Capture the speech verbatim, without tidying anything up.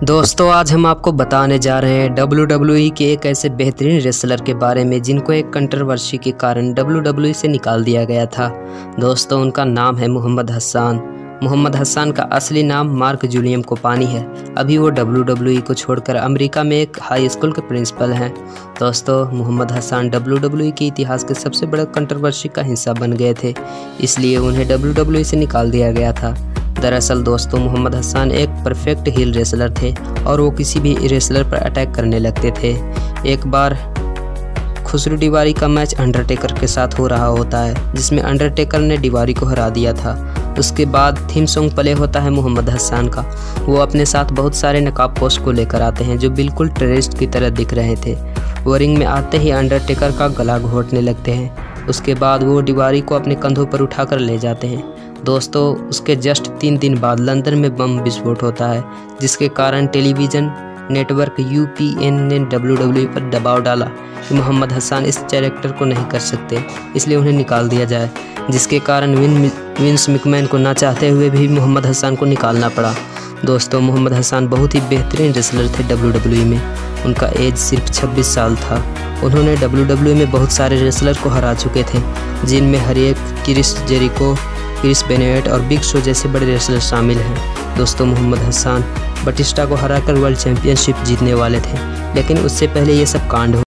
दोस्तों आज हम आपको बताने जा रहे हैं डब्ल्यू डब्ल्यू ई के एक ऐसे बेहतरीन रेसलर के बारे में जिनको एक कंट्रोवर्सी के कारण डब्ल्यू डब्ल्यू ई से निकाल दिया गया था। दोस्तों उनका नाम है मोहम्मद हसन। मोहम्मद हसन का असली नाम मार्क जुलियम कोपानी है। अभी वो डब्ल्यू डब्ल्यू ई को छोड़कर अमेरिका में एक हाई स्कूल के प्रिंसिपल हैं। दोस्तों Muhammad Hassan W W E के इतिहास के सबसे बड़े कंट्रोवर्सी का हिस्सा बन गए थे, इसलिए उन्हें डब्ल्यू डब्ल्यू ई से निकाल दिया गया था। दरअसल दोस्तों मोहम्मद हसन एक परफेक्ट हील रेसलर थे और वो किसी भी रेसलर पर अटैक करने लगते थे। एक बार खुसरो दीवारी का मैच अंडरटेकर के साथ हो रहा होता है, जिसमें अंडरटेकर ने दीवारी को हरा दिया था। उसके बाद थीम सॉन्ग प्ले होता है मोहम्मद हसन का। वो अपने साथ बहुत सारे नकाब पोस्ट को लेकर आते हैं जो बिल्कुल टेररिस्ट की तरह दिख रहे थे। वो रिंग में आते ही अंडरटेकर का गला घोटने लगते हैं। उसके बाद वो दीवारी को अपने कंधों पर उठाकर ले जाते हैं। दोस्तों उसके जस्ट तीन दिन बाद लंदन में बम विस्फोट होता है, जिसके कारण television network U P N ने डब्ल्यू डब्ल्यू ई पर दबाव डाला कि मोहम्मद हसन इस कैरेक्टर को नहीं कर सकते, इसलिए उन्हें निकाल दिया जाए, जिसके कारण विन विंस मैकमैन को ना चाहते हुए भी मोहम्मद हसन को निकालना पड़ा। दोस्तों मोहम्मद हसन बहुत ही बेहतरीन रेसलर थे डब्ल्यू डब्ल्यू ई में। उनका एज सिर्फ छब्बीस साल था। उन्होंने डब्ल्यू डब्ल्यू ई में बहुत सारे रेसलर को हरा चुके थे, जिनमें हर एक क्रिस जेरिको, क्रिस बेनेट और बिग शो जैसे बड़े रेसलर शामिल हैं। दोस्तों मोहम्मद हसन बटिस्टा को हराकर वर्ल्ड चैंपियनशिप जीतने वाले थे, लेकिन उससे पहले ये सब कांड